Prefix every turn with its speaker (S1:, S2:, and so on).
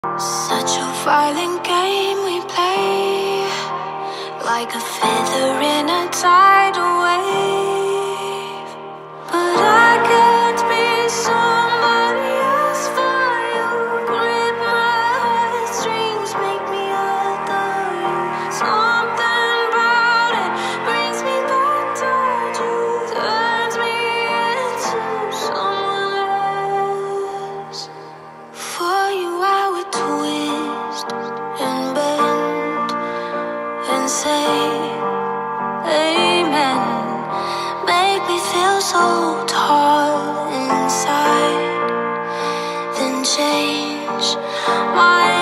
S1: Such a violent game we play, like a feather in a tidal wave. But I can't be somebody else for you. Grip my heartstrings, make me adore you. Something about it brings me back to you, turns me into someone else. For you I would twist and bend and say amen. Make me feel so tall inside, then change my